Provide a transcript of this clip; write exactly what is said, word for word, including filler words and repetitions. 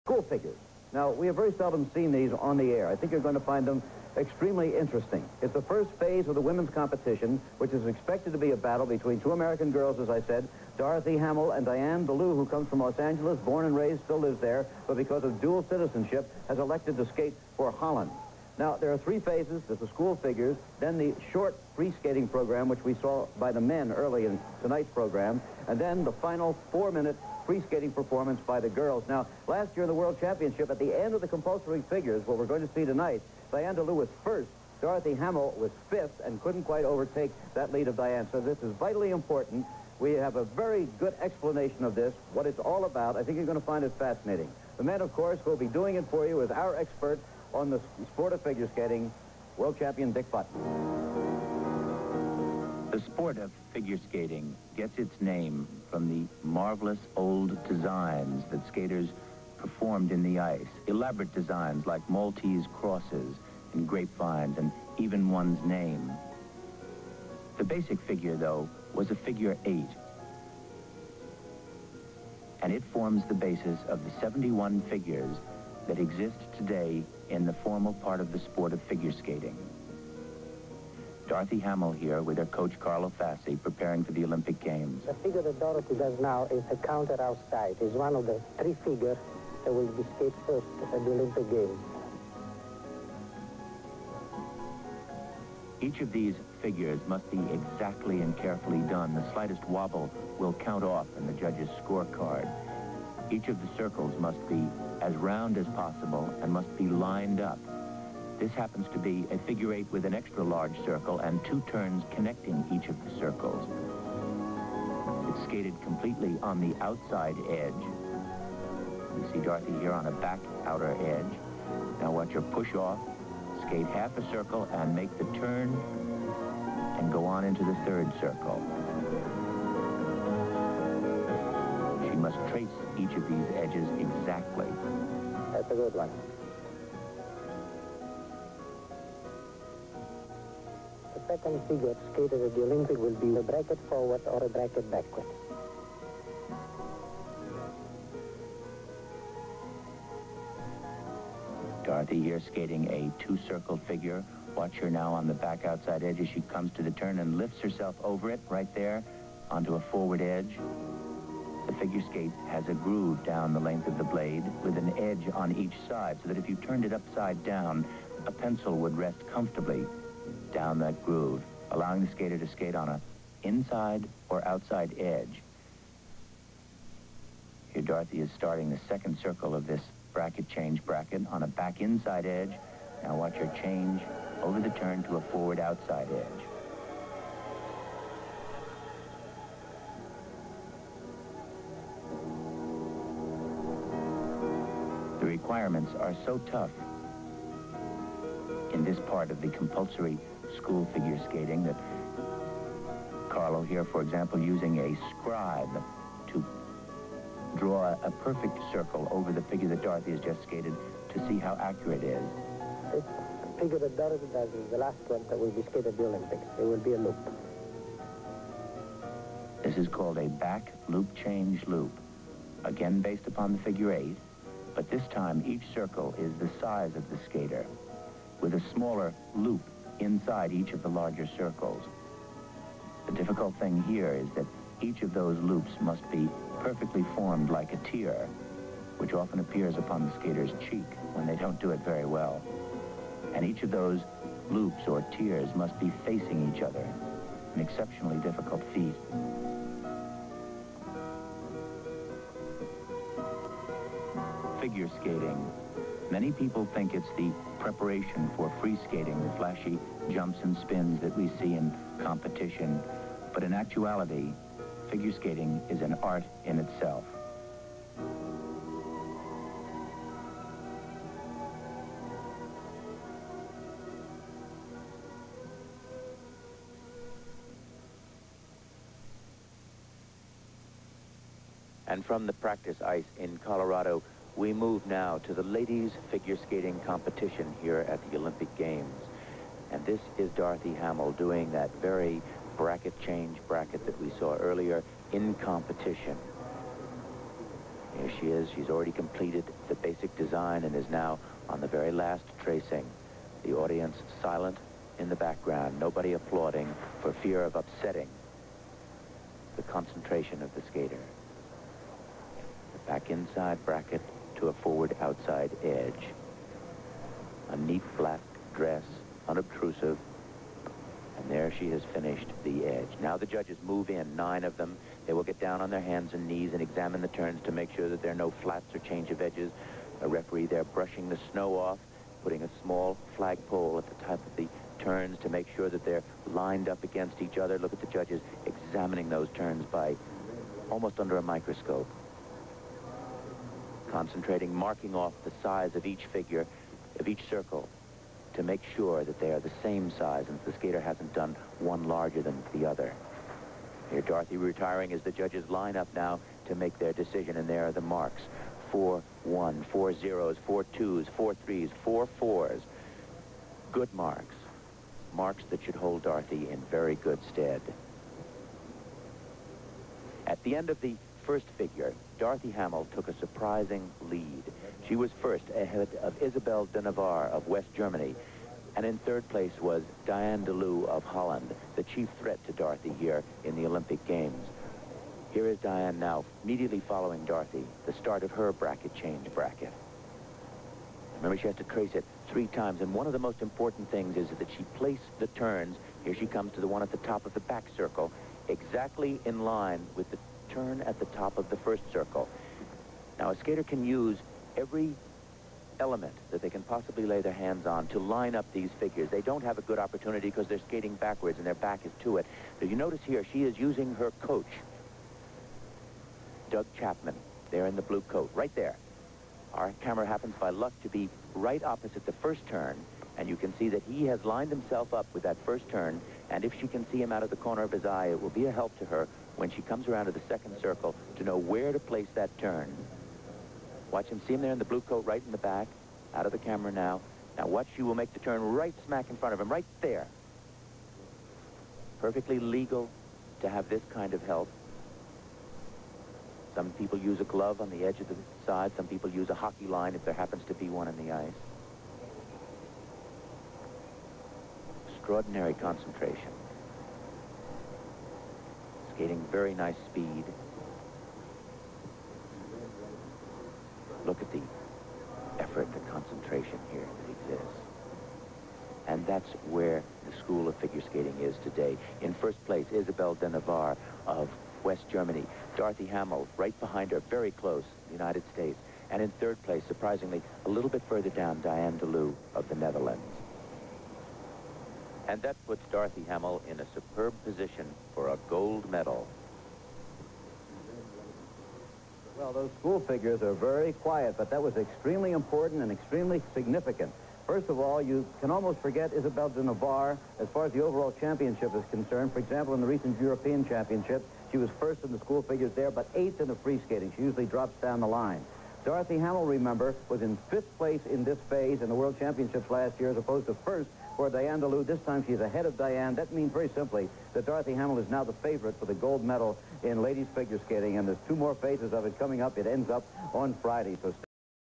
School figures. Now, we have very seldom seen these on the air. I think you're going to find them extremely interesting. It's the first phase of the women's competition, which is expected to be a battle between two American girls, as I said, Dorothy Hamill and Dianne, Leeuw, who comes from Los Angeles, born and raised, still lives there, but because of dual citizenship, has elected to skate for Holland. Now, there are three phases. There's the school figures, then the short free skating program, which we saw by the men early in tonight's program, and then the final four-minute free skating performance by the girls. Now, last year in the World Championship, at the end of the compulsory figures, what we're going to see tonight, Dianne Leeuw was first, Dorothy Hamill was fifth, and couldn't quite overtake that lead of Dianne. So this is vitally important. We have a very good explanation of this, what it's all about. I think you're going to find it fascinating. The men, of course, will be doing it for you as our expert on the sport of figure skating, world champion Dick Button. The sport of figure skating gets its name from the marvelous old designs that skaters performed in the ice. Elaborate designs like Maltese crosses and grapevines and even one's name. The basic figure, though, was a figure eight. And it forms the basis of the seventy-one figures that exist today in the formal part of the sport of figure skating. Dorothy Hamill here with her coach Carlo Fassi preparing for the Olympic Games. The figure that Dorothy does now is the counter outside. It's one of the three figures that will be skated first at the Olympic Games. Each of these figures must be exactly and carefully done. The slightest wobble will count off in the judge's scorecard. Each of the circles must be as round as possible and must be lined up. This happens to be a figure eight with an extra large circle and two turns connecting each of the circles. It's skated completely on the outside edge. You see Dorothy here on a back outer edge. Now watch her push off, skate half a circle and make the turn and go on into the third circle. She must trace each of these edges exactly. That's a good one. The second figure skated at the Olympic will be a bracket forward or a bracket backward. Dorothy here skating a two-circle figure. Watch her now on the back outside edge as she comes to the turn and lifts herself over it right there onto a forward edge. The figure skate has a groove down the length of the blade with an edge on each side so that if you turned it upside down, a pencil would rest comfortably down that groove, allowing the skater to skate on a inside or outside edge. Here Dorothy is starting the second circle of this bracket change bracket on a back inside edge. Now watch her change over the turn to a forward outside edge. The requirements are so tough in this part of the compulsory school figure skating that Carlo here, for example, using a scribe to draw a perfect circle over the figure that Dorothy has just skated to see how accurate it is. This figure that Dorothy does is the last one that will be skated at the Olympics. It will be a loop. This is called a back loop change loop, again based upon the figure eight, but this time each circle is the size of the skater, with a smaller loop inside each of the larger circles. The difficult thing here is that each of those loops must be perfectly formed like a tear, which often appears upon the skater's cheek when they don't do it very well. And each of those loops or tiers must be facing each other, an exceptionally difficult feat. Figure skating. Many people think it's the preparation for free skating, the flashy jumps and spins that we see in competition. But in actuality, figure skating is an art in itself. And from the practice ice in Colorado, we move now to the ladies' figure skating competition here at the Olympic Games. And this is Dorothy Hamill doing that very bracket change bracket that we saw earlier in competition. Here she is. She's already completed the basic design and is now on the very last tracing. The audience silent in the background, nobody applauding for fear of upsetting the concentration of the skater. The back inside bracket to a forward outside edge. A neat black dress, unobtrusive, and there she has finished the edge. Now the judges move in, nine of them. They will get down on their hands and knees and examine the turns to make sure that there are no flats or change of edges. A referee there brushing the snow off, putting a small flagpole at the top of the turns to make sure that they're lined up against each other. Look at the judges examining those turns by almost under a microscope. Concentrating, marking off the size of each figure, of each circle, to make sure that they are the same size and the skater hasn't done one larger than the other. Here Dorothy retiring as the judges line up now to make their decision, and there are the marks. Four one, four zeros, four twos, four threes, four fours. Good marks. Marks that should hold Dorothy in very good stead. At the end of the first figure, Dorothy Hamill took a surprising lead. She was first ahead of Isabelle de Navarre of West Germany, and in third place was Dianne de Leeuw of Holland, the chief threat to Dorothy here in the Olympic Games. Here is Dianne now, immediately following Dorothy, the start of her bracket change bracket. Remember, she has to trace it three times, and one of the most important things is that she placed the turns, here she comes to the one at the top of the back circle, exactly in line with the turn at the top of the first circle. Now, a skater can use every element that they can possibly lay their hands on to line up these figures. They don't have a good opportunity because they're skating backwards and their back is to it. So you notice here, she is using her coach, Doug Chapman, there in the blue coat, right there. Our camera happens by luck to be right opposite the first turn, and you can see that he has lined himself up with that first turn, and if she can see him out of the corner of his eye, it will be a help to her when she comes around to the second circle to know where to place that turn. Watch him, see him there in the blue coat right in the back, out of the camera now. Now watch, she will make the turn right smack in front of him, right there. Perfectly legal to have this kind of help. Some people use a glove on the edge of the side. Some people use a hockey line if there happens to be one in the ice. Extraordinary concentration. Skating very nice speed. Look at the effort, the concentration here that exists. And that's where the School of Figure Skating is today. In first place, Isabelle de Navarre of West Germany. Dorothy Hamill right behind her, very close, the United States. And in third place, surprisingly, a little bit further down, Dianne de Leeuw of the Netherlands. And that puts Dorothy Hamill in a superb position for a gold medal. Well, those school figures are very quiet, but that was extremely important and extremely significant. First of all, you can almost forget Isabelle de Navarre as far as the overall championship is concerned. For example, in the recent European Championship, she was first in the school figures there, but eighth in the free skating. She usually drops down the line. Dorothy Hamill, remember, was in fifth place in this phase in the World Championships last year as opposed to first for Dianne de Leeuw. This time she's ahead of Dianne. That means very simply that Dorothy Hamill is now the favorite for the gold medal in ladies figure skating, and there's two more phases of it coming up. It ends up on Friday. So